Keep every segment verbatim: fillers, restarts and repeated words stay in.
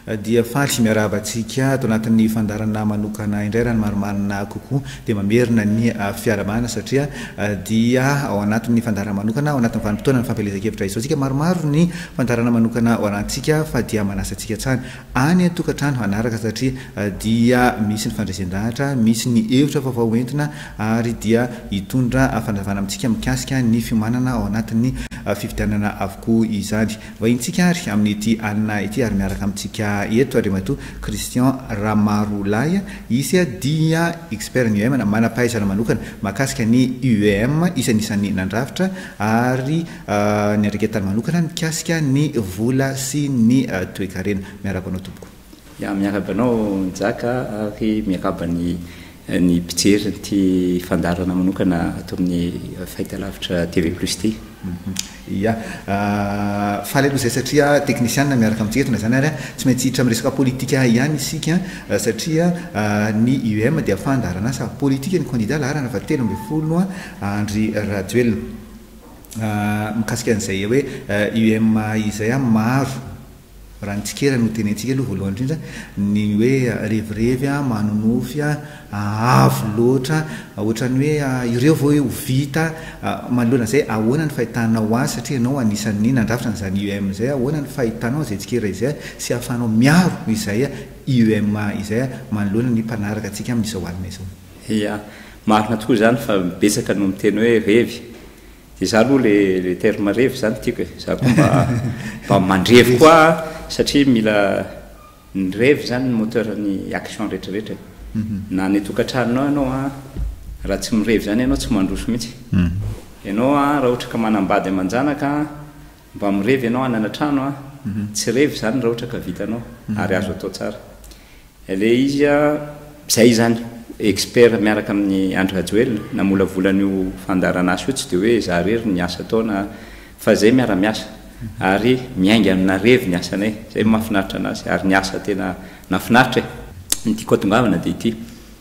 dia faly miaravantsika ato anatin'ny fandarana manokana indray raha ny marimarina kokoa dia mamerina ny fiarabana satria dia ao anatin'ny fandarana manokana ao anatin'ny vanim-potoana ny fampelezan-kevitra izao tsika maromaro ny fandarana manokana ao anatintsika fa dia manasantsika tsany any tokantrano anaraka satria dia misy ny fandraisan-dahatra misy ny hevitra vaovao entina ary dia hitondra fandavana amintsika mikasika ny fiomanana ao anatin'ny fifidianana avokoa izany vahintsika ary amin'ity alina ity ary miaraka amintsika eto ary mato Christian Ramarolay izy dia expert ny U M manampahaizana manokana makasika ny U M isanisan'ny nandrafitra ary ny areketany manokana mikasika ny vola sy ny toe-karena miaraka anao tompoko ya miarabanao njaka ary miarabany ny pijery ty fandarana manokana ato amin'ny fahitalavitra T V plus ty ya faly aloha zay satria teknisianina miaraka amintsika zany ary tsy maintsy hiditra amin'ny resaka politika ihany isika satria ny U M dia fandarana asa politika ny candidat laharana fa telo ambin'ny folo Andry Rajoelina mikasika an'izay hoe U M izay maro raha nitsikera no tenentsika aloha voalohany indrindra ny hoe revirevy manonofy avo loatra ohatrany hoe ireo vao ho vita manoloana zay ahoana ny fahitanao azy satria ianao anisan'ny nandrafitra n'izany U M zay ahoana ny fahitanao zay tsikera izay sy ahafahanao miaro izay U M izay manoloana ny mpanaraka atsika amin'izao alina izao ia marina tokoa zany fa betsaka no miteny hoe revy dia za aloha le le terme revy zany tiako e za koa mba mba mandrevy koa satria mila ny revy zany ny moteur ny action rehetrarehetra na ny tokantranonao ianao a raha tsy mirevy zany ianao tsy mandroso mihitsy ianao a raha ohatra ka manambady amanjanaka mba mirevy ianao hanana trano a tsy revy zany raha ohatra ka vitanao ary azo atao tsara le izy a zay zany expert miaraka amin'ny Andry Rajoelina namolavolanyio fandarana azy io tsy dia hoe za rery ny asa taona fa zay miara-miasa ary miainga amina revy ny asanay zay mahafinaritra anazy ary ny asa tena nafinaritra e ny tiako atongavana dia ity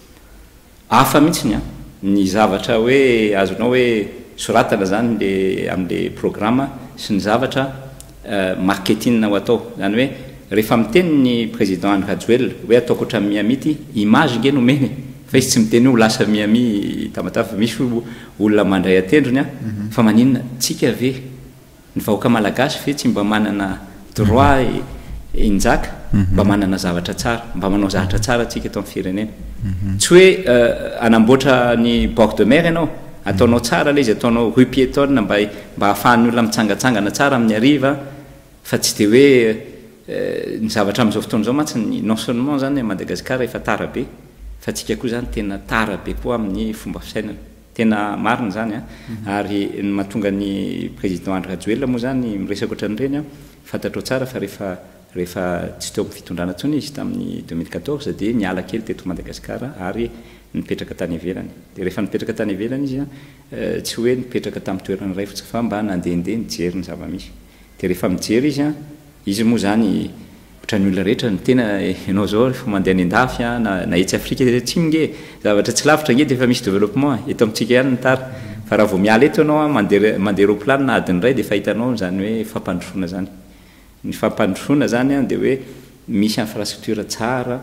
hafa mihitsy a ny zavatra hoe azonao hoe soratana zany le amin'le programma sy ny zavatra marketing ho atao zany hoe rehefa miteny ny président Andry Rajoelina hoe ataoko ohatran'ny miamity image nge nomeny fa izy tsy miteny ho lasa miami tamatafa misy olona mandray atendrony a fa maninona tsika ve ny vahoaka malagasy fe tsy mba manana droit injaka mba manana zavatra tsara mba manao zavatra tsara atsika eto amin'ny firenena tsy hoe anamboatra ny bord de mer ianao ataonao tsara le izy ataonao rue piétonne mba mba ahafahan'ny olona mitsangatsangana tsara amin'ny ariva fa tsy dia hoe ny zavatra amin'izao fotoana izao mantsy non seulement zany Madagasikara efa tara be fa tsika koa zany tena tara be koa amin'ny fomba fisainana tena marina zany a ary ny mahatonga ny président Andry Rajoelina moa zany miresaka ohatran'ireny a fantatrao tsara fa rehefa rehefa tsy teo amin'ny fitondrana tsony izy tamin'ny deux mille quatorze dia niala kely teto Madagasikara ary nipetraka tany ivelany dia rehefa nipetraka tany ivelany izy a tsy hoe nipetraka tamin'ny toerana iray fotsiny fa mba nandehandeha nijery ny zava-misy dia rehefa mijery izy a izy moa zany ohatran'ny olona rehetra ny tena ianao zao rehefa mandeha any an-dafy a na etsy Afrika tsy nge zavatra tsy lavitra nge dia efa misy développement eto amintsika ihany ny tara fa raha vao miala eto ianao a mandeha mandeha roplanina na adiny iray dia fahitanao zany hoe fampandrosoana zany ny fampandrosoana zany a dia hoe misy infrastructure tsara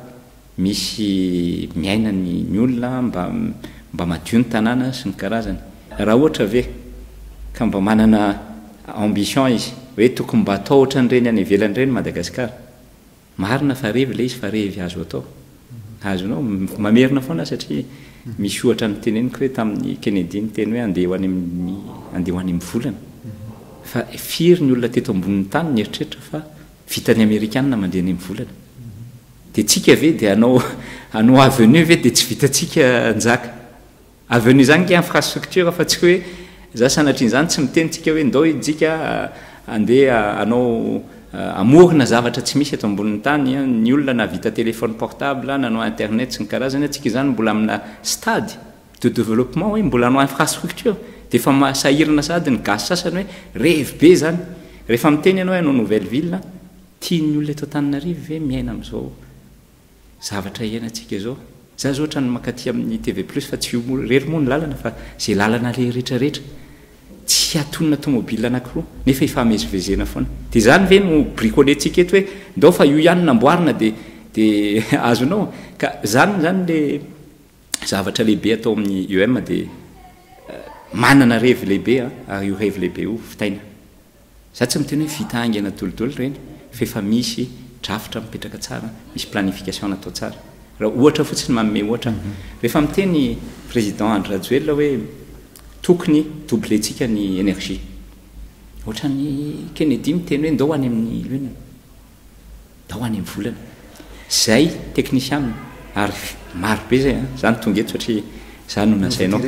misy miaina ny olona mba mba madio ny tanàna sy ny karazany raha ohatra ve ka mba manana ambition izy hoe tokony mba atao ohatran'ireny any ivelany ireny Madagasikara marina fa revy le izy fa revy azo atao azonao mamerina foana satria misy ohatra ny teneniko hoe tamin'ny Kennedy ny teny hoe andeha ho any amin'ny andeha ho any amin'ny volana fa firy ny olona teto ambonin'ny tany ny eritreritra fa vitan'ny Amerikanina mandeha any amin'ny volana dia tsika ve dia anao anao avenue ve dia tsy vitantsika njaka avenue zany ke infrastructure fa tsy hoe za sanatrian'izany tsy miteny tsika hoe ndao idzika andeha anao amorina zavatra tsy misy eto ambonin'ny tany ny olona na vita téléphone portable nanao internet sy ny karazany atsika zany mbola amina stade de développement hoe mbola anao infrastructure dia efa masahirana sady ny gasy sasany hoe revy be zany rehefa miteny ianao hoe anao nouvelle ville tiany olona eto Antananarivo ve miaina amin'izao zavatra iainantsika zao za zao ohatrany makaty amin'ny T V plus fa tsy rery moa ny lalana fa zay lalana le rehetrarehetra tsy atonina tomobile anakiroa nefa ifamezivezena foana dia zany ve no bricolentsika eto hoe ndao fa io ihany namboarina dia dia azonao ka zany zany le zavatra lehibe atao amin'ny U M dia manana revy lehibe a ary io revy lehibe io fitaina za tsy miteny hoe vita angana dolidolo reny fa efa misy drafitra mipetraka tsara misy planification natao tsara raha ohatra fotsiny manome ohatra rehefa miteny président Andry Rajoelina hoe tokony doublentsika ny énergie ohatra ny Kennedy miteny hoe ndao any amin'ny luna ndao any amin'ny volana zay technicien ary maro be zay zany tonga eto satria za no nasainao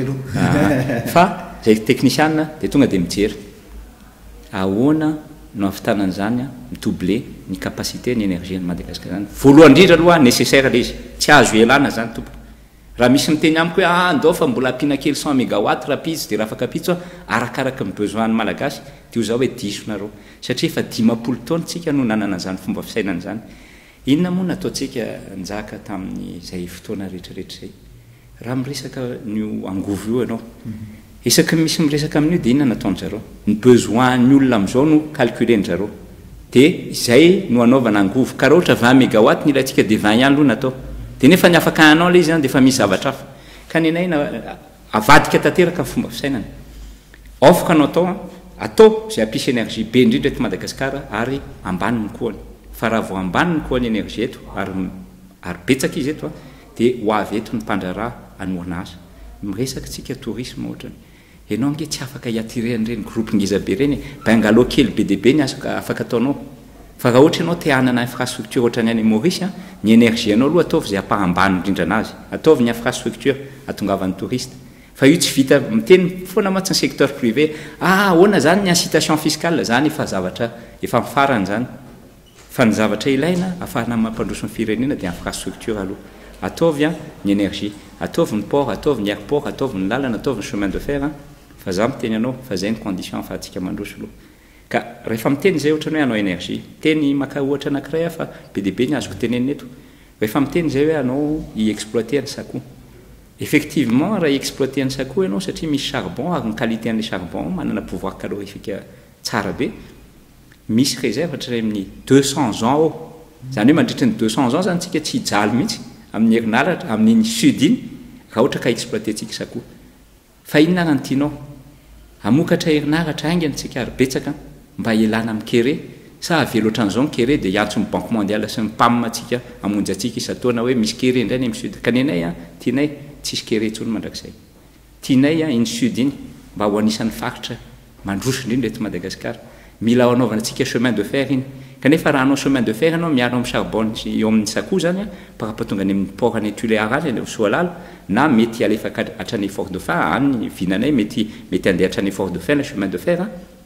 fa zay technicien dia tonga dia mijery ahoana no afitanan'izany midouble ny capacité ny énergie ny Madagasikara zany voalohany indrindra aloha nécessaire le izy tsy azo elana zany tompoko raha misy miteny amiko hoe ah ndao fa mbola ampina kely cent mégawatt raha pizy dia raha afaka apitso arakaraka ny besoin ny malagasy dia ho zao hoe diso nareo satria efa dimampolo taona tsika no nanana zany fomba fisainana zany inona moa nataontsika njaka tamin'ny zay fotoana rehetrarehetra zay raha miresaka nyo angovo io ianao isaky misy miresaka amin'io dia inona nataony zareo ny besoin ny olona amin'izao no calculeny zareo dia izay no anaovana angovo ka raha ohatra vingt mégawatt ny ilantsika dia vingt ihany aloha natao dia nefa ny afaka anao le izy zany dia efa misy zavatra hafa ka nenaina avadika tanteraka ny fomba fisainana afaka anao atao atao zay ampisy énergie be indrindra eto Madagasikara ary ambaniny koany fa raha vao ambaniny koany énergie eto ary ary betsaka izy eto dia ho avy eto ny mpandraraha anoana azy miresaka tsika tourisme ohatrany ianao nge tsy afaka hiatirehan'ireny groupe ngezabe reny bangalo kely be dia be ny afaka ataonao fa raha ohatra ianao te hanana infrastructure ohatrany any Maurice ny énergie anao aloha ataovy zay ampahambany indrindra anazy ataovy ny infrastructure atongavan'ny touriste fa io tsy vita miteny foana matsy ny secteur privé ah ahoana zany ny incitation fiscale zany efa zavatra efa mifarany zany fa ny zavatra ilaina ahafahana mampandroso ny firenena dia infrastructure aloha ataovy a ny énergie ataovy ny port ataovy ny airport ataovy ny lalana ataovy ny chemin de fer fa za miteny anao fa zay ny condition afahantsika mandroso aloha ka rehefa miteny zay ohatrany hoe anao énergie teny maka ohatra anankiray fa be dia be ny azoko tenenina eto rehefa miteny zay hoe anao hiexploiter ny sako effectivement raha hiexploiter ny sako ianao satria misy charbon ary ny qualité an'le charbon manana pouvoir calorifique tsara be misy réserve hatray amin'ny deux cents ans ao zany hoe mandritra ny deux cents ans zany tsika tsy hijaly mihitsy amin'ny herinaratra amin'ny sud iny raha ohatra ka exploiter tsika sako fa inona raha nytianao amokatra herinaratra aingantsika ary betsaka mba ialana amin'ny kere sa avelo ohatran'izao ny kere dia hiantso ny banque mondiale sy ny P A M atsika amonjy atsika isataona hoe misy kere indray ny amin'ny sud ka nenay a tianay tsisy kere intsony mandrakizay tianay a iny sud iny mba ho anisan'ny faritra mandroso indrindra eto Madagasikara mila anaovana antsika chemin de fer iny kanefa raha anao chemin de fer anao miaro amin'ny charbon eo amin'ny sako zany par rapport tonga any amin'ny port any Tuléar any Soalala na mety alefaka hatrany Fort Dauphin any vinanay mety mety andeha hatrany Fort Dauphin le chemin de fer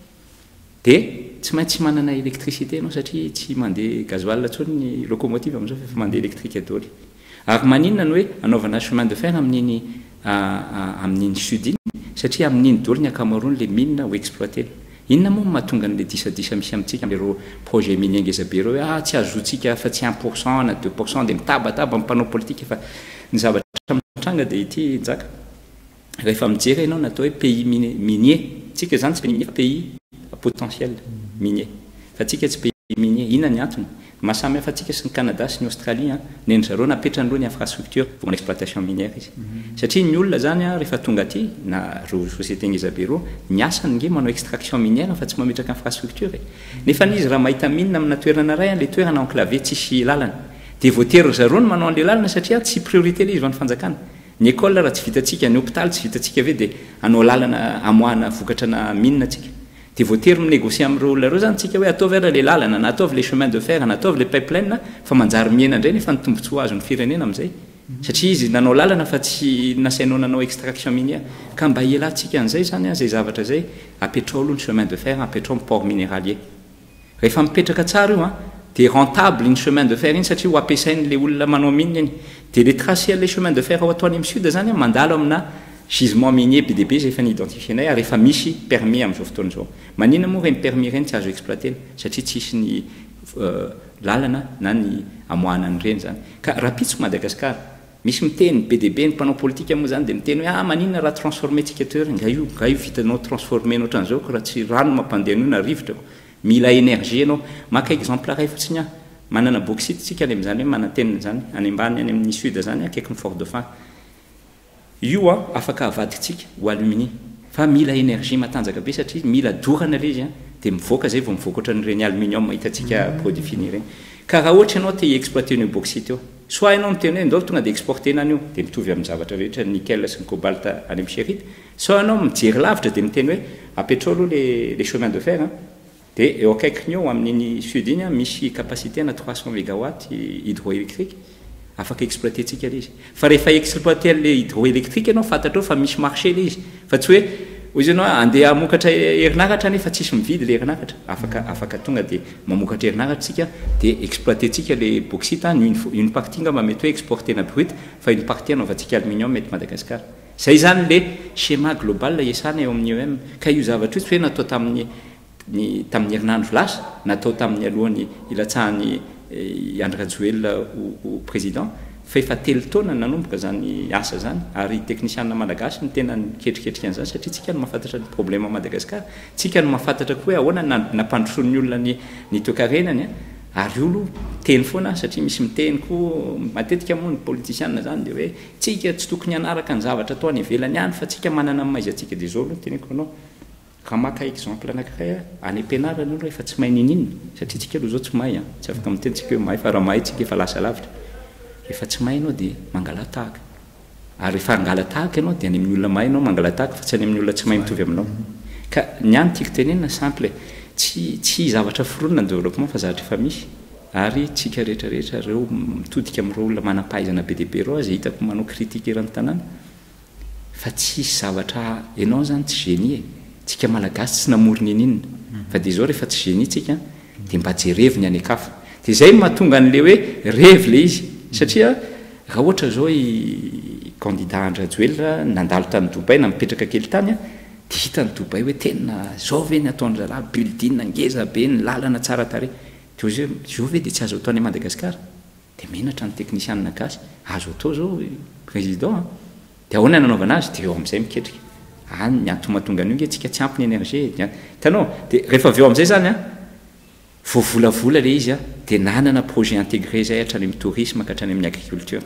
dia tsy maintsy manana électricité anao satria tsy mandeha gasoil intsony ny locomotive amin'izao fa mandeha électrique daholo ary maninona ny hoe anaovana chemin de fer amin'iny amin'iny sud iny satria amin'iny daholo ny ankamaroany le mine ho exploiter inona moa mahatonga n'le disadisa misy amintsika lereo projet minier ngezabe reo hoe ah tsy azotsika fa tsy un pour cent na deux pour cent dia mitabataba mpanao politique fa ny zavatra mitranga dia ity njaka rehefa mijery ianao natao hoe pays minier tsika zany tsy minier pays potentiel minier fa tsika tsy pays minier inona ny antony mahasamy hafa tsika sy ny Canada sy ny Australie neny zareo napetrany aloha ny infrastructure vao exploitation minière izy satria ny olona zany rehefa tonga aty na ro société ngezabe reo ny asany nge manao extraction minière fa tsy mametraka infrastructure nefa n'izy raha mahita mine amina toerana ray le toerana enclavé tsisy lalana dia voatery zareo no manao an'le lalana satria tsy priorité le izy ho an'ny fanjakana ny école raha tsy vitantsika ny hôpital tsy vitantsika ave dia anao lalana amoahana vokatra na mine atsika dia voatery minégocie amin'ireo olona reo zany tsika hoe ataovy ara le lalana na ataovy le chemin de fer na ataovy le pipeline fa manjary miena indray nefa ny tombontsoa azo ny firenena amin'izay satria izy nanao lalana fa tsy nasainao nanao extraction minière ka mba hialantsika an'izay zany zay zavatra zay apetrao aloha ny chemin de fer apetrao ny port minéralier rehefa mipetraka tsara io a dia rentable iny chemin de fer iny satria ho ampiasain'le olona manao mine iny dia le tracé le chemin de fer ao atoany amin'ny sud zany mandalo amina gisement minier be dia be zay efa niidentifieanay ary efa misy permis amin'izao fotoana izao maninona moa reny permis reny tsy azo exploiter satria tsisy ny lalana na ny amoahana an'ireny zany ka raha pitsy Madagasikara misy miteny be de be ny mpanao politika moa zany de miteny hoe ah maninona raha transformentsika toerana nga io nga io vitanao transformer nao ohatran'izao ko raha tsy rano mampandeha an'io na rivotra mila énergie anao maka exemple ray fotsiny ah manana bauxite tsika any amin'izany hoe manantenina zany any ambany any amin'ny sud zany akaiky ny fort dauphin io a afaka avaditsika ho alumini fa mila énergie matanjaka be satria mila dorana le izy a de mivoaka zay vao mivoaka ohatran'ireny aluminium hitantsika produit fini reny ka raha ohatra ianao te exploiter ny bauxite eo soit ianao miteny hoe ndao tonga de exporter nany io de mitovy amin'ny zavatra rehetra nickel sy ny cobalt any amin'ny chérite soit ianao mijery lavitra de miteny hoe apetro aloha le les chemins de fer de eo akaikiny eo amin'iny sud iny misy capacité na trois cents mégawatts hydroélectrique afaka exploiter tsika le izy fa rehefa exploiter le hydroélectrique ianao fantatra fa misy marché le izy fa tsy hoe ozy ianao andeha amokatra herinaratra nefa tsisy mividy le herinaratra afaka afaka tonga de mamokatra herinaratra tsika de exploiter tsika le bauxite une partie nga mamety hoe exporter na brut fa une partie anaovantsika aluminium mety Madagascar zay zany le schéma global iasana eo amin'ny O M ka io zavatra io tsy hoe natao tamin'ny ny tamin'ny herinandro lasa natao tamin'ny alohan'ny ilatsahany Andry Rajoelina ho président fa efa telo taona nanomboka zany asa zany ary technicienina malagasy ny tena niketriketrika an'izany satria tsika no mahafantatra ny problème Madagascar tsika no mahafantatra koa hoe ahoana nampandrosoany olona ny ny toekarenany ary olo teny foana satria misy miteny koa matetika moa ny politicianina zany de hoe tsika tsy tokony hanaraka ny zavatra atao any ivelany ihany fa tsika manana maizatsika de zao aloha teneko anao raha maka exemple anankiray any ampianarana olo efa tsy mahay ninina satria tsika aloha zao tsy mahay tsy afaka miteny tsika hoe mahay fa raha mahay tsika efa lasa lavitra efa tsy mahay ianao de mangala tahaka ary efa angala tahaka ianao de any amin'ny olona mahay ianao mangala tahaka fa tsy any amin'ny olona tsy mahay mitovy aminao ka ny any tiako tenenina simple tsy tsy zavatra foronina ny développement fa zavatra efa misy ary tsika rehetra rehetra reo mitodika amin'ireo olona manam-pahaizana be dia be reo azy hitako manao critique eran'ny tanàna fa tsisy zavatra ianao zany tsy génie tsika malagasy tsy namorona ininina fa de zao rehefa tsy génie tsika de mba jereviny any akafa de zay mahatonga an'le hoe revy le izy satria raha ohatra zao i candidat Andry Rajoelina nandalo tany Dubai na mipetraka kely tany a de hitany Dubai hoe tena zao ve ny ataony zalahy building ngeza be ny lalana tsara tare de zao zao ve de tsy azo atao any Madagascar de menatra ny technicianina gasy azo atao zao président de ahoana nanaovana azy de eo amin'izay miketrika any ny antomatonga an'io nge tsika tsy ampy ny énergie tanao de rehefa avy eo amin'izay zany a voavolavola le izy a de nanana projet intégré zay hatrany amin'ny tourisme ka hatrany amin'ny agriculture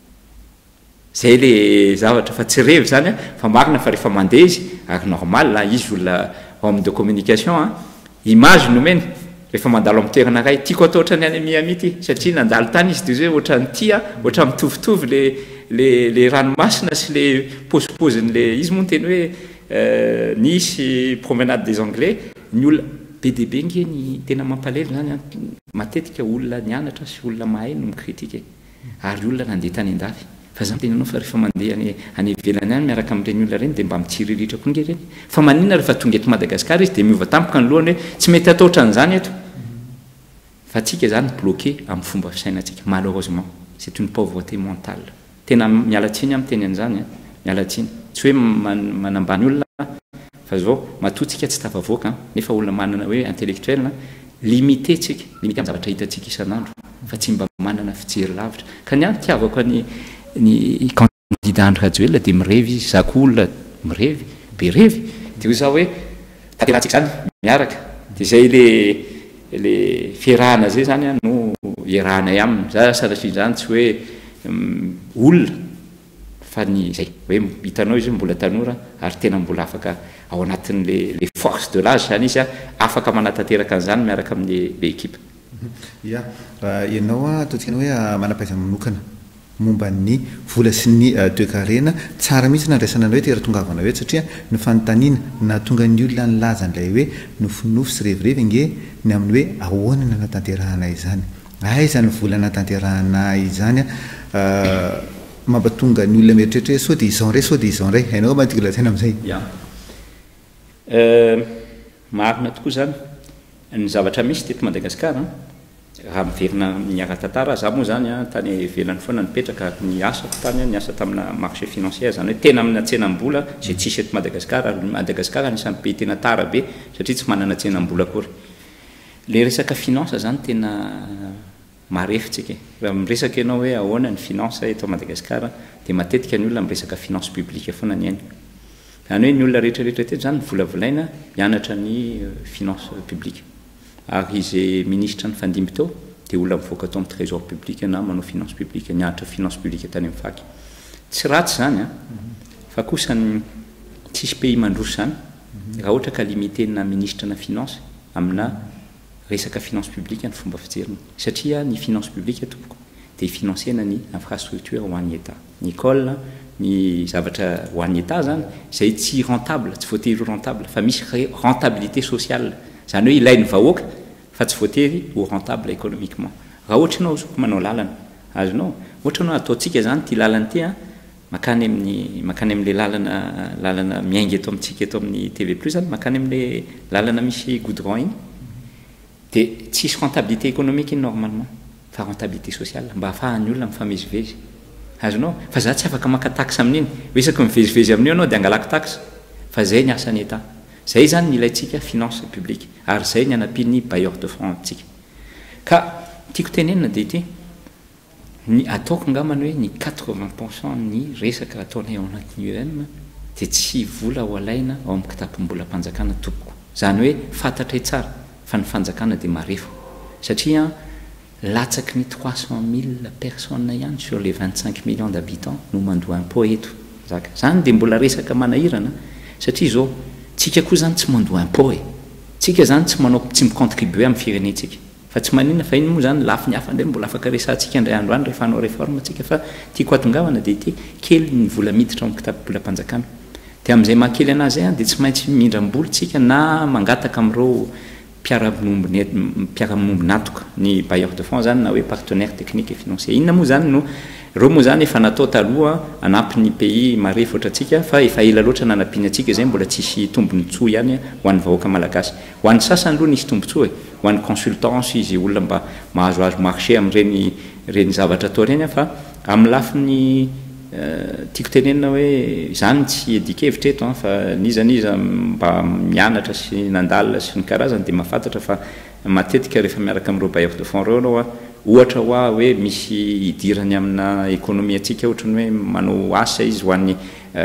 zay le zavatra fa tsy revy zany a fa marina fa rehefa mandeha izy ary normal la izy olona homme de communication a image nomeny rehefa mandalo amin'ny toerana ray tiako atao ohatrany any Miami ty satria nandalo tany izy de zay ohatrany ty a ohatrany mitovitovy le le le ranomasina sy le posiposiny le izy moa ny teny hoe nisy promenade des anglais ny olona be de be nge ny tena mampalelo zany matetika olona nianatra sy olona mahay no mikritike ary olona nandeha tany andafy fa zany tena anao fa rehefa mandeha any any ivelany any miaraka amin'ireny olona reny de mba mitsiriritra koa nge reny fa maninona rehefa tonga eto Madagascar izy de miova tampoka ny lohany hoe tsy mety atao ohatran'izany eto fa tsika zany bloqué amin'ny fomba fisainantsika malheureusement c'est une pauvreté mentale tena mialatsiny amin'ny teny an'izany mialatsiny tsy hoe manambany olona fa zao matotsika tsy tafavoaka nefa olona manana hoe intellectuel limité tsika limité amin'ny zavatra hitantsika isan'andro fa tsy mba manana fijery lavitra ka ny any tiavako ny ny candidat Andry Rajoelina de mirevy izy zako olona mirevy be revy de za hoe taterahantsika zany miaraka de zay le le fiarahana zay zany no iarahanay aminy za sanatria zany tsy hoe olona fa ny zay hoe hitanao izy mbola tanora ary tena mbola afaka ao anatin'le le force de l'âge zany izy a afaka manatanteraka an'izany miaraka amin'ny le équipe ya ianao a ataontsika hoe manam-pahaizana manokana momba ny vola sy ny toekarena tsara mihitsy nandraisana anao hoe teratongavana hoe satria ny fanontaniana nahatonga ny olona ny lazan'ilay hoe nofinofy sy revirevy nge ny amin'ny hoe ahoana na natanterahana izany aiza ny vola natanterahana izany a mampatonga ny olona mieritreritra sao de izao ray sao de izao ray hainao mantiky lazaina amin'izay ya marina tokoa zany ny zavatra misy teto Madagasikara raha miverina ny ara-tantara za moa zany a tany velany foana nipetraka ny asako tany ny asa tamina marché financier zany hoe tena amina tsenam-bola zay tsisy eto Madagasikara ary Madagasikara anisan'ny pays tena tara be satria tsy manana tsenam-bola akory le resaka finance zany tena marefitsika raha miresaka ianao hoe ahoana ny finance eto Madagasikara dia matetika ny olona miresaka finance publique foana ny ainy zany hoe ny olona rehetrarehetra teto zany volavolaina mianatra ny finance publique ary izy ministre ny fandimby teo dia olona mivoaka tao amin'ny trésor public na manao finance publique nianatra finance publique tany amin'ny faky tsy ratsy zany a fa kosa ny tsisy pays mandroso zany raha ohatra ka limité na ministre na finance amina resaka finance publique ny fomba fijeriny satria ny finance publique tompoko dia financena ny infrastructure ho an'ny état ny école ny zavatra ho an'ny état zany izay tsy rentable tsy voatery rentable fa misy rentabilité sociale zany hoe ilain'ny vahoaka fa tsy voatery ho rentable économiquement raha ohatra ianao zoko manao lalana azonao ohatra anao ataontsika zany ty lalana ty a makany amin'ny makany amin'le lalana lalana miainga eto amintsika eto amin'ny T V plus zany makany amin'le lalana misy goudron iny dia tsisy rentabilité économique iny normalement fa rentabilité sociale mba ahafahan'ny olona mifamezivezy azonao fa za tsy afaka maka taxe amin'iny hoesaky mivezivezy amin'io anao dia angalako taxe fa zay ny asan'ny état zay zany ny ilayntsika finance publique ary zay ny anapiny bailleur de fonds antsika ka tiako tenenina dia ity ny ataoko ngamany hoe ny quatre-vingts pour cent ny resaka ataonay ao anatin'ny U M dia tsy vola ho alaina ao amin'ny kitapom-bola mpanjakana tompoko zany hoe fantatra tsara fa ny fanjakana dia marefo satria latsaky ny trois cent mille personnes ihany sur les vingt-cinq millions d'habitants no mandoa impôt eto zaka zany dia mbola resaka manahirana satria zao tsika koa zany tsy mandoa impôt e tsika zany tsy manao tsy micontribuer amin'ny firenentsika fa tsy maninona fa iny moa zany lafi ny hafa ndray mbola afaka resantsika indray andro any rehefa hanao réforme tsika fa tiako atongavana dia ty kely ny vola miditra amin'ny kitapo-bola mpanjakana dia amin'izay mahakely anazy zay dia tsy maintsy mindram-boly tsika na mangataka amin'ireo mpiara-minombony mpiara-minombonatoka ny bailleur de fonds zany na hoe partenaire technique et financier inona moa zany no reo moa zany efa natao taloha anampy ny pays marefo ohatratsika fa efa ela loatra nanampiany atsika zay mbola tsisy tombony tsoa ihany ho an'ny vahoaka malagasy ho an'ny sasany aloha nisy tombontsoa e ho an'ny consultance izy olona mba mahazoazo marché amin'ireny reny zavatra atao reny fa amin'ny lafiny tiako tenenina hoe zany tsy edikevitra eto fa nizaniza mba mianatra sy nandalina sy ny karazany dia mahafantatra fa matetika rehefa miaraka amin'ireo bailleur de fonds reo anao a ohatra hoa hoe misy idirany amina économie atsika ohatra ny hoe manao asa izy ho an'ny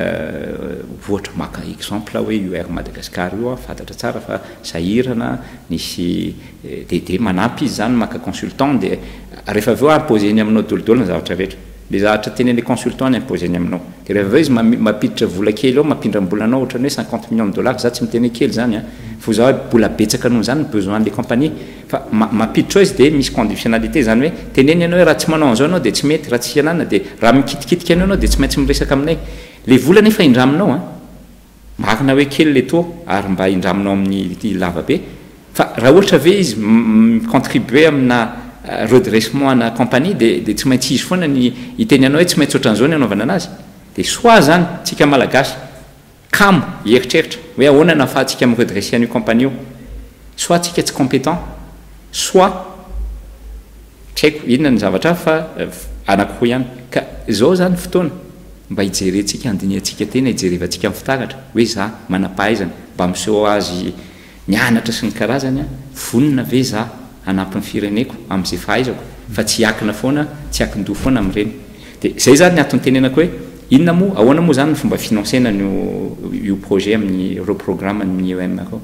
ohatra maka exemple hoe U R Madagascar io a fantatra tsara fa sahirana nisy dia manampy izy zany maka consultant dia rehefa aveo imposeny aminao dolodolo ny zavatra rehetra le zavatra tenen'le consultant ny imposeny aminao dia rehefa aveo izy mampiditra vola kely ao mampindram-bolanao ohatra ny hoe cinquante millions de dollars za tsy miteny kely zany a fa za hoe bola betsaka noho zany besoin le compagnie fa mampiditra ao izy dia misy conditionnalité zany hoe teneny ianao hoe raha tsy manao an'izao anao dia tsy mety raha tsy ianana dia raha mikitikitika anao anao dia tsy maintsy miresaka aminay le vola nefa indraminao a marina hoe kely le to ary mba indraminao amin'ny lavabe fa raha ohatra ve izy micontribuer amina redressement na compagnie dia dia tsy maintsy izy foana ny iteny anao hoe tsy maintsy ohatran'izao ny anaovana anazy dia soit zany tsika malagasy kamo hieritreritra hoe ahoana nahafahantsika amin'ny redresser an'io compagnie io soit tsika tsy compétent soit tsy haiko inona ny zavatra fa anakiroa ihany ka zao zany fotoana mba hijerentsika andiniantsika tena hijerevantsika amin'ny fitaratra hoe za manam-pahaizana mba miseho azy nianatra sy ny karazany a vonina ve za anampy ny fireneko amin'izay fahaizako fa tsy hiakina foana tsy hakin-doha foana amin'ireny dia zay zany ny atony tenenako hoe inona moa ahoana moa zany ny fomba financena no io projet amin'ny reo programme ny U M akao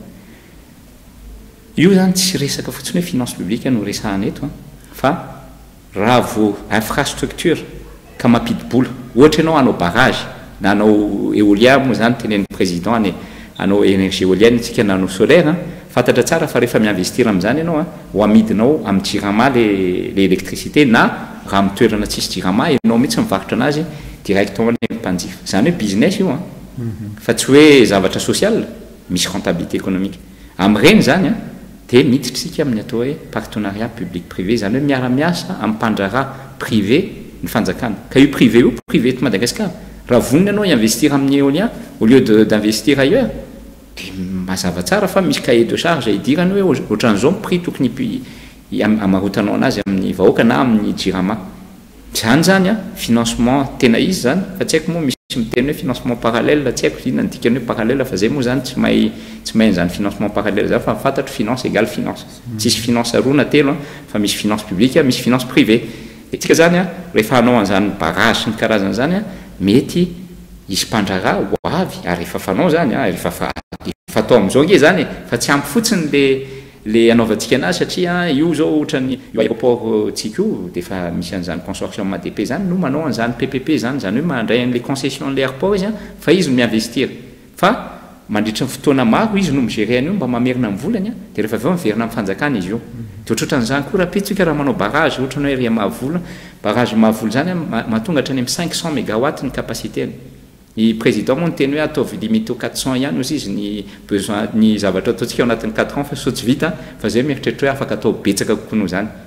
io zany tsy resaka fotsiny hoe finance publique no resahana eto fa raha vo infrastructure ka mampidibola ohatra ianao anao barrage na anao éolien moa zany tenen'ny président any anao énergie éolienne tsika na anao solaire fantatra tsara fa rehefa miinvestir amin'izany ianao a ho amidinao amin'ny jirama le le électricité na raha mitoerana tsisy jirama ianao mihitsy mivarotra anazy directement ny mpanjifa zany hoe business io a fa tsy hoe zavatra social misy rentabilité économique amin'ireny zany a dia miditritsika amin'ny atao hoe partenariat public privé zany hoe miara-miasa amin'ny mpandrara privé ny fanjakana ka io privé io privé eto Madagascar raha vonina ianao investir amin'ny éolien au lieu d'investir ailleurs dia mazava tsara fa misy cahier de charge idirany hoe ohatran'izao prix tokony amarotanao anazy amin'ny vahoaka na amin'ny jirama zany zany a financement tena izy zany fa tsy haiko moa misy miteny hoe financement parallèle tsy haiko inona ny dikany hoe parallèle fa zay moa zany tsy mahay tsy mahay zany financement parallèle zany fa fantatro finance égale finance tsisy finance roa na telo a fa misy finance publique misy finance privée etsika zany a rehefa hanao an'izany barrage sy ny karazana zany a mety isy mpandrara ho avy ary efa fanao zany a rehefa fatao amin'izao nge zany fa tsy ampy fotsiny le le anaovantsika anazy satria io zao ohatrany io aéroport tsika io dia efa misy an'izany consortium A D P zany no manao an'izany P P P zany zany hoe mandray an'le concession le aéroport izy a fa izy no miinvestir fa mandritra ny fotoana maro izy no migérer an'io mba mamerina amin'ny volany a dia rehefa aveo miverina amin'ny fanjakana izy io dia ohatrohatran'izany koa raha pitsika raha manao barrage ohatrany hoe ria mahavola barrage mahavola zany a mahatonga hatrany amin'ny cinq cent mégawatt ny capacité ny président moa nyteny hoe ataovy limité au quatre cent ihany ozy izy ny besoin ny zavatra ataontsika ao anatin'ny quatre ans fa so tsy vita fa zay mieritreritra hoe afaka atao betsaka kokoa noho zany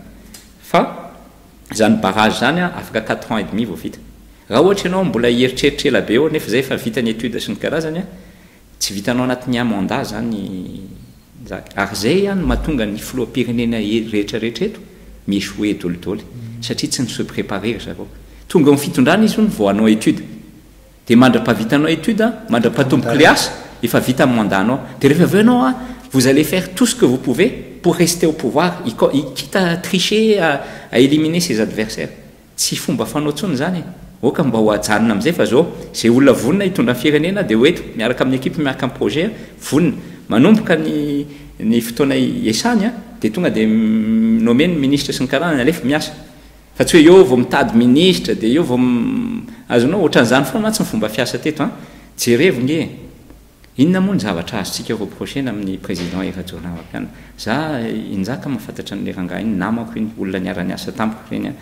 fa zany barrage zany a afaka quatre ans et demi vao vita raha ohatra ianao mbola hieritreritrela be eo nefa zay fa vita ny étude sy ny karazany a tsy vitanao anatin'ny un mandat zany zaka ary zay ihany mahatonga ny filoam-pirenena rehetrarehetra eto miéchoué dolidoly satria tsy ny se préparer zareo tonga amin'ny fitondrana izy io ny vao anao étude dia mandra-pavitanao étude mandra-patomboky le asa efa vita amin'ny mandanao dia rehefa aveo anao a vous allez faire tout ce que vous pouvez pour rester au pouvoir quitte à tricher à, à éliminer ses adversaires tsy fomba fanao tsony zany oka mba ho ajanona am'izay fa zao zay olona vonina hitondra ny firenena dia hoeto miaraka amin'ny équipe miaraka amin'ny projet vonina manomboka ny ny fotoana iasany a dia tonga dia nommé ny ministre sy ny karazany alefa miasa fa tsy hoe eo vao mitady ministre dia eo vao azonao ohatran'izany foana tsy ny fomba fiasa teto a jerevo nge inona moa ny zavatra azotsika reprochena amin'ny président Eradjoana Avapiana za injaka mahafantatra n'le rangahy iny namako iny olona niara-niasa tamiko reny a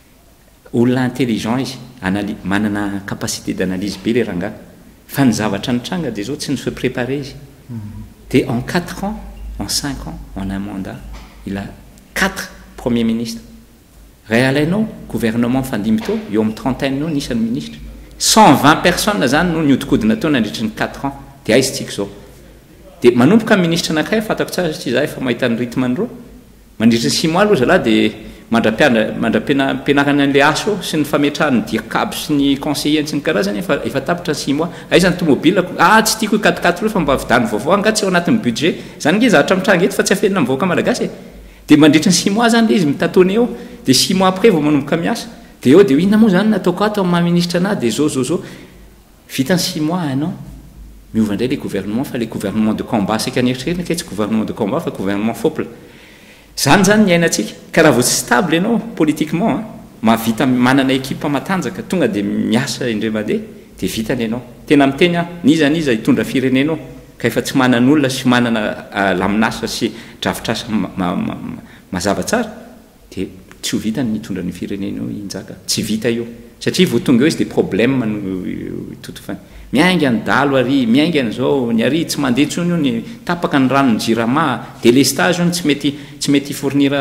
olona intelligent izy anali manana capacité d'analyse be le rangahy fa ny zavatra nitranga dia zao tsy ny se préparer izy dia en quatre ans en cinq ans en un mandat il a quatre premiers ministres raha alainao gouvernement fandimito eo amin'ny trentaine no nisan'ny ministre cent vingt personnes zany no niodikodina tao nandritra ny quatre ans dia aizy tsika zao dia manomboka ministre anankiray fantako tsara satria za efa mahita ny rythme an'ireo mandritra ny six mois aloha zalahy dia mandra-piana mandra-pianarana an'le asa eo sy ny fametrahany dircab sy ny conseiller sy ny karazany efa efa tapitra ny six mois aizany tomobile ah tsy tiako quatre-quatre reo fa mba vidany vaovao angatsy eo anatin'ny budget zany nge zavatra mitranga eto fa tsy afenina mivoaka malagasy dia mandritra ny six mois zany le izy mitatony eo dia six mois après vao manomboka miasa dia eo dia inona moa zany nataoko ato amin'ny maha-ministre anahy dia zao zao zao vita ny six mois un an miova indray le gouvernement fa le gouvernement de combat saka nieritreretina ke tsy gouvernement de combat fa gouvernement fopla zany zany ny ainatsika ka raha vo tsy stable ianao politiquement mahavita manana équipe matanjaka tonga dia miasa indray mandeha dia vitany ianao tena miteny a niza niza hitondra firenenao ka efa tsy manan'olona sy manana laminasa sy dravitrasa mazava tsara dia tsy ho vitany mitondra ny firenenao injaka tsy vita io satria vo tonga eo izy dia problème no totofany miainga ny dalo ary miainga n'izao ny ary tsy mandeha tsony io ny tapaka ny rano ny jirama délestage io ny tsy mety tsy mety fournir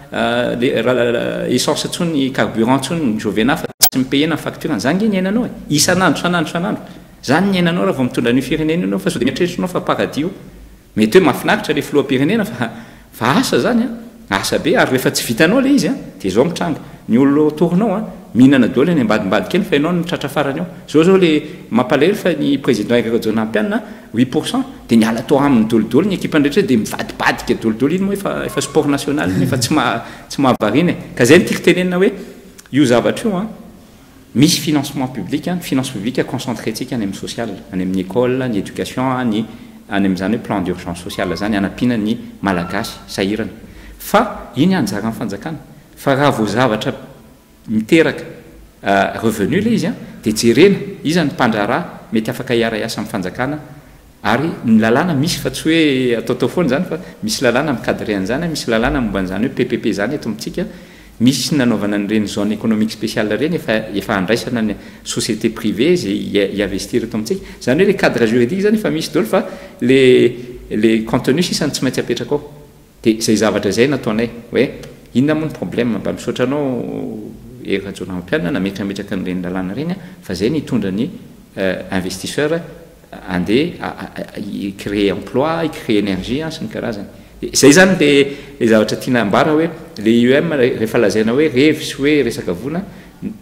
essence tsony carburant tsony ny jovena fa tsy mipayena ny facture zany nge ny ainanao e isan'andro san'andro san'andro zany ny ainanao raha vao mitondra ny firenena anao fa so dia mieritreritrnao fa paradio mety hoe mahafinaritra le filoam-pirenena fa fa asa zany a asa be ary rehefa tsy vitanao le izy a dia zao mitranga ny olona torinao a mihinana daoly any ambadimbadika eny fa ianao ny tratra farany ao zao zao le mampalahelo fa ny président Eradjoana Avapiana huit pour cent dia niala tao amin'ny dolidoly ny équipe andrehetra dia mivadibadika dolidoly iny moa efa efa sport national iny efa tsy ma tsy mahavarina e ka zay ny tiako tenenina hoe io zavatra io a misy financement public a finance publique concentré tsika any amin'ny social any amin'ny école ny éducation ny any amin'izany hoe plan d'urgence sociale zany anampiana ny malagasy sahirana fa iny anjara amin'ny fanjakana fa raha vo zavatra miteraka revenu le izy a dia jerena iza ny mpandrara mety afaka hiara-iasa amin'ny fanjakana ary ny lalàna misy fa tsy hoe ataotao foana zany fa misy lalàna micadre an'izany misy lalàna momban'izany hoe P P P zany eto amintsika misy nanaovana n'ireny zone économique spéciale reny efa efa andraisana ny société privée zay hiinvestir eto amintsika zany hoe le cadre juridique zany efa misy dolo fa le le contenu sisany tsy maintsy apetraka ao dia zay zavatra zay nataonay hoe inona moa ny problème mba misaotranao Eradjoana Avapiana nametrametraka n'ireny lalàna reny a fa zay nitondra ny investisseur andeha créer emploi créer énergie sy ny karazany zay zany le le zavatra tiana ambara hoe le I E M rehefa lazaina hoe revy sy hoe resaka vola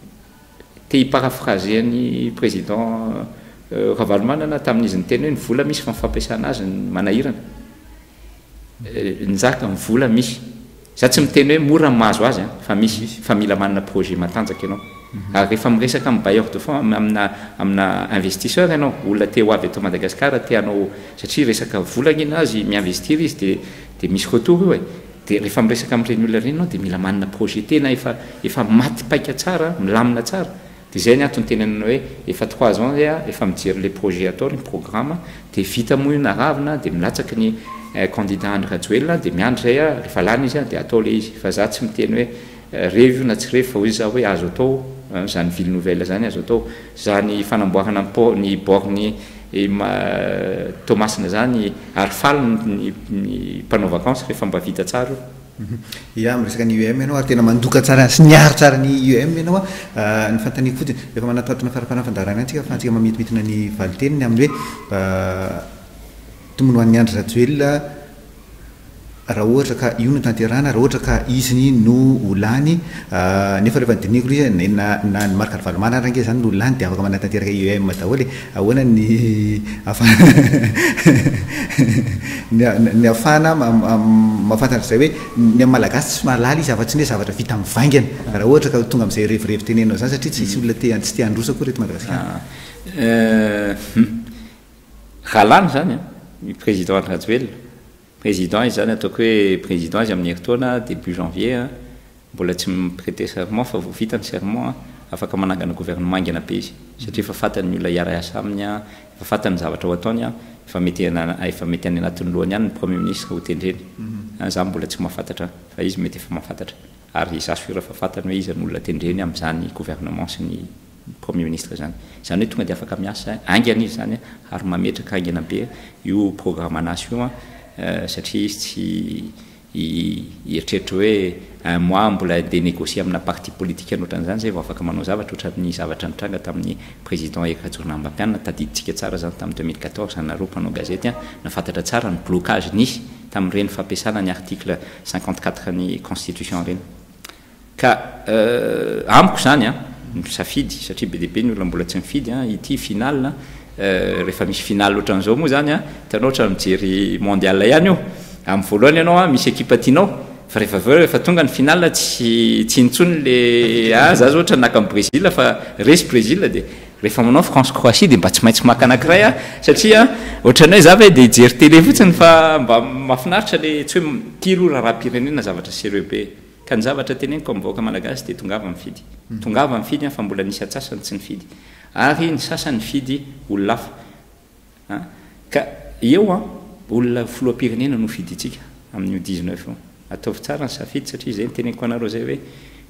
te hiparafrazeany président Ravalomanana tamin'izy ny teny hoe ny vola misy fa mifampiasana azy ny manahirana nizaka ny vola misy za tsy miteny hoe mora mahazo azy fa misy fa mila manana projet matanjaka ianao ary rehefa miresaka amin'ny bailleur de fonds amina amina investisseur ianao olona te ho avy eto Madagasikara te hanao satria resaka volana iny azy miinvestir izy de de misy retour io e de rehefa miresaka amin'ireny olona ireny ianao de mila manana projet tena efa efa maty paika tsara milamina tsara de zay ny antony tenenana hoe efa trois ans a efa mijery le projet atao ny programme de vita moa io naravina de milatsaky ny candidat Andry Rajoelina de miandry zay a rehefa lany izy a de atao le izy fa za tsy miteny hoe revy io na tsy revy fa hoy za hoe azo atao zany ville nouvelle zany azo atao zany fanamboarana ny borny Thomasina zany ary faly ny mpanao vacances rehefa mba vita tsara ia miresaka ny U M ianao ary tena mandoka tsara sy niary tsara ny U M ianao a ny fantaniako fotsiny efa manatotona farapana fandarana antsika fa antsika mamitimitina ny valiteniny amin'ny hoe tomony ho an'ny Andry Rajoelina raha ohatra ka io no tanterana raha ohatra ka iziny no olany nefa rehefa diniko izy na na ny Marc Ravalomanana range zany no olany de afaka manatanteraka U M daholo ahoana ny ny afana mahafantatra zay hoe ny malagasy tsy mahalala izy afa-tsy ne zavatra vita mivaingana raha ohatra ka tonga amin'izay revirevy tenenao zany satria tsy olona te tsy te androsa koa reto Madagasikara ralany zany ny président Andry Rajoelina président izy zany ataoko hoe président izy amin'ny herintaona début janvier mbola tsy miprêter serment fa vao vita ny serment afaka manangana gouvernement ingana be izy satria efa fantany ny olona hiara-iasa aminy a efa fantany zavatra ho ataony a efa mety efa mety any anatin'ny lohany ihany ny premier ministre ho tendreny za mbola tsy mahafantatra fa izy mety efa mahafantatra ary za sura fa fantany hoe izy ny olona tendreny amin'izany gouvernement sy ny premier ministre zany zany hoe tonga de afaka miasa angana izy zany ary mametraka angana be io programmation satria izy tsy ieritreritry hoe un mois mbola de négocier amina parti politique anoatran'izany zay vao afaka manao zavatra ohatran'ny zavatra nitranga tamin'ny président Eka Tsornambampianina tadiditsika tsara zany tamin'ny deux mille quatorze anareo mpanao gazety a nafantatra tsara ny blocage nisy tamin'ireny fampiasana ny article cinquante-quatre ny constitution reny ka amiko zany a misafidy satria be deabe ny olona mbola tsy mifidy a ity final rehefa misy final ohatran'izao moa zany a tanao ohatran mijery mondial ihany io amin'ny voalohany ianao a misy ekipa tianao fa rehefa aveo rehefa tonga ny final tsy tsy intsony le a za zao ohatra naka amin'ny Brésil fa resy Brésil de rehefa manao France Croatie de mba tsy maintsy maka anankiray a satria ohatran'ny hoe za ve de hijery télé fotsiny fa mba mahafinaritra le tsy hoe tiro raharam-pirenena zavatra sérieux be ka ny zavatra teneniko amin'ny vahoaka malagasy de tongava mifidy tongava mifidy fa mbola nisy atsasany tsy nifidy ary ny sasany fidy olona hafa ka eo a olona filoam-pirenena no fiditsika amin'ny dix-neuf ataovy tsara ny safidy satria zay ny teneniko anareo zay hoe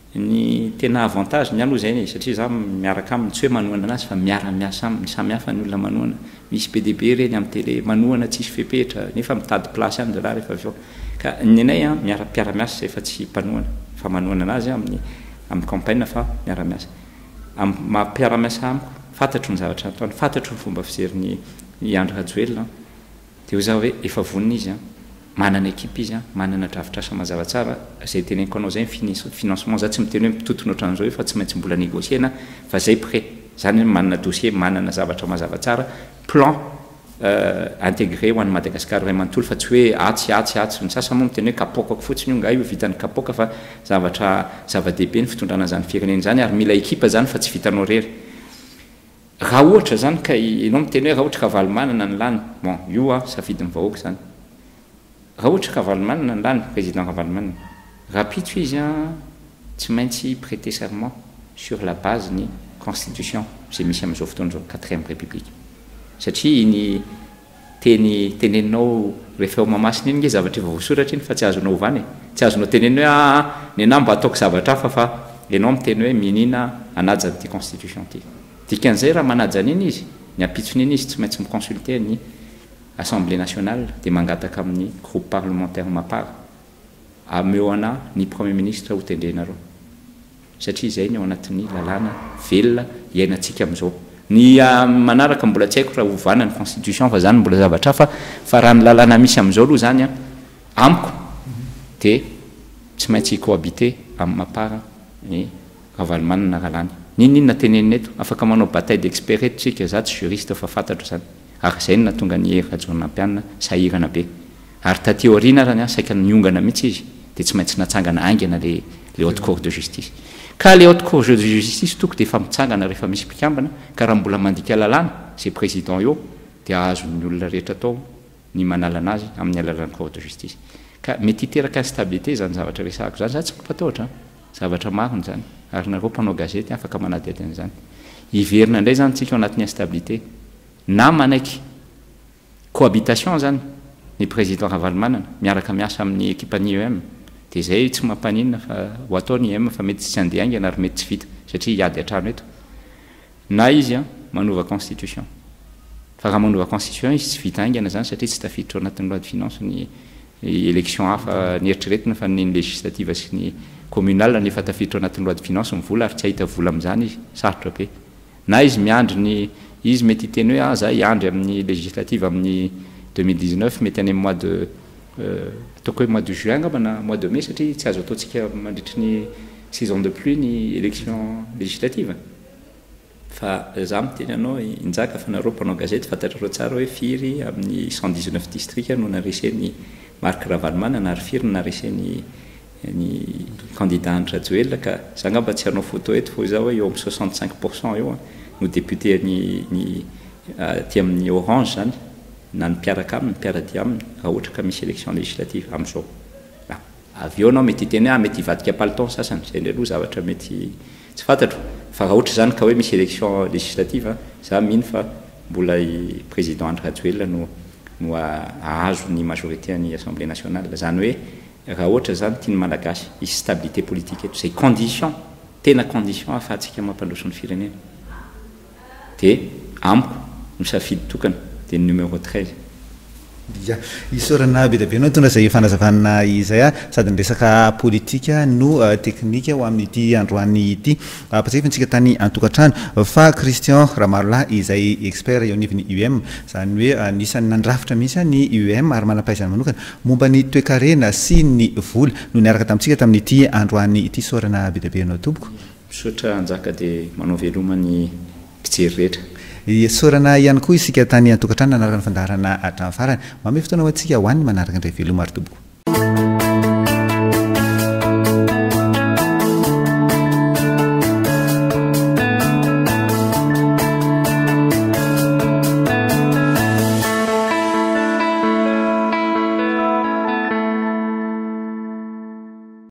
ny tena avantage ny aloha zay satria za miaraka aminy tsy hoe manohana anazy fa miara-miasa aminy samihafa ny olona manohana misy P D B reny amin'ny télé manohana tsisy fepetra nefa mitady place any zalahy rehefa aveo ka ny anay a miara-piara-miasa zay fa tsy mpanohana fa manohana anazy amin'ny amin'ny campagne fa miara-miasa mampiara-miasa amiko fantatro ny zavatra ataony fantatro ny fomba fijeriny ny Andry Rajoelina de ho za hoe efa vonina izy a manana équipe izy a manana drafitrasa mazava tsara zay teneniko anao zay financement za tsy miteny hoe mitotona ohatran'izao io fa tsy maintsy mbola négociena fa zay prêt zany manana dossier manana zavatra mazava tsara plan intégré ho an'ny Madagasikara ray manontolo fa tsy hoe atsy atsy atsy ny sasa moa miteny hoe kapokako fotsiny io nga io vitany kapoka fa zavatra zava-dehibe ny fitondrana zany firenena zany ary mila équipe zany fa tsy vitanao rery raha ohatra zany ka ianao miteny hoe raha ohatra ka Ravalomanana ny lany bon io a safidy ny vahoaka zany raha ohatra ka Ravalomanana ny lany président Ravalomanana rapitso izy a tsy maintsy prêter serment sur la base ny constitution zay misy amin'izao fotoana zao quatrième république satria ny teny teneninao rehefa eo mamasina iny nge zavatra efa voasoratra iny fa tsy azonao ovany tsy azonao teneny hoe a ny anao mba ataoko zavatra hafa fa ianao miteny hoe minina anaja n'ity constitution ty dikan'izay raha manajany iny izy ny apitsony iny izy tsy maintsy miconsulter ny assemblée nationale de mangataka amin'ny groupe parlementaire mapara ameo ana ny premier ministre ho tendrenareo satria zay ny ao anatin'ny lalàna velona iainantsika amin'izao ny manaraka mbola tsy haiko raha ovana ny constitution fa zany mbola zavatra fa fa raha ny lalàna misy amin'izao aloha zany a amiko de tsy maintsy cohabiter amin'ny mapara ny Ravalomanana rahalany ninninona tenenina eto afaka manao bataille d'expert eto tsika za tsy juriste fa fantatro zany ary zay no natonga ny erajonampianina sahirana be ary taty aoriana rany saika niongana mihitsy izy dia tsy maintsy natsangana aingana le le haute cour de justice ka le haute cour de justice toko dia efa mitsangana rehefa misy mpikambana ka raha mbola mandika lalàna zay président eo dia ahazon'ny olona rehetra atao ny manala anazy amin'ny alalan'ny cour de justice ka mety hiteraka ny stabilité zany zavatra resahako zany za tsy mpatahotra zavatra mariny zany ary nareo mpanao gazety afaka manadety an'izany hiverina indray zany tsika ao anatin'ny instabilité na manaiky cohabitation zany ny président Ravalomanana miaraka miasa amin'ny équipany E M dia zay tsy mampaninona fa ho ataony E M fa mety tsy andeha aingana ary mety tsy vita satria hiady hatrano eto na izy a manova constitution fa raha manova constitution izy tsy vita aingana zany satria tsy tafiditra ao anatin'ny loi de finance ny élection hafa nieritreretina fa ny législative sy ny communal nefa tafiditra ao anatin'ny loi de finance mivola ary tsy ahita vola amin'izany izy sarotra be na izy miandry ny izy mety hiteny hoe ah za hiandry amin'ny législative amin'ny deux mille dix-neuf mety any mois de ataoko hoe mois de juin ngamba na mois de mai satria tsy azo ataontsika mandritry ny six ans de plus ny élection législative fa za miteny anao injaka fa nareo mpanao gazety fantatrareo tsara hoe firy amin'ny cent dix-neuf district no nareseny Marc Ravalomanana ary firy no nareseny ny candidat Andry Rajoelina ka za ngamba tsy hanao photo eto fo zao hoe eo amin'ny soixante-cinq pour cent eo no député ny ny aty amin'ny Orange zany na ny mpiaraka aminy mpiaradia aminy raha ohatra ka misy élection législative amin'izao avy eo anao mety hiteny ah mety hivadika paleton sasany zay ndray aloha zavatra mety tsy fantatro fa raha ohatra zany ka hoe misy élection législative za mino fa mbola i président Andry Rajoelina no no ahazo ny majorité ny assemblée nationale zany hoe raha ohatra zany tiany malagasy isy stabilité politique eto zay condition tena condition ahafahantsika mampandroso ny firenena dia amiko misafidy tokana dia numéro treize ya isorana be dabe anao tondra zay fanazavana izay a sady niresaka politika no teknika ho amin'ity androany ity patsefitsika tany antokatrano fa Christian Ramallah izay expert eo anivon'ny U M zany hoe anisany nandrafitra mihitsy ny U M ary manampaizany manokana momba ny toekarena sy ny vola no niaraka tamintsika tamin'ity androany ity sorana be dabe anao tompoko misaotra anjaka dia manao velomany mpijery rehetra sorana ihany koa isika tany antokatrano nanaraka ny fandaharana hatramin'ny farany mamy fotoana ho antsika hoaniny manaraka indray veloma ary tompoko